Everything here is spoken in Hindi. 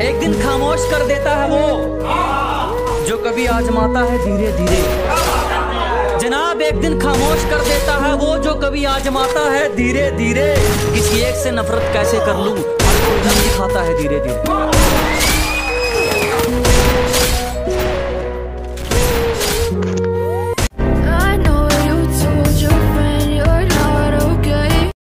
एक दिन खामोश कर देता है वो जो कभी आजमाता है धीरे धीरे। जनाब एक दिन खामोश कर देता है वो जो कभी आजमाता है धीरे धीरे। किसी एक से नफरत कैसे कर लूं, हर कोई दम दिखाता है धीरे धीरे।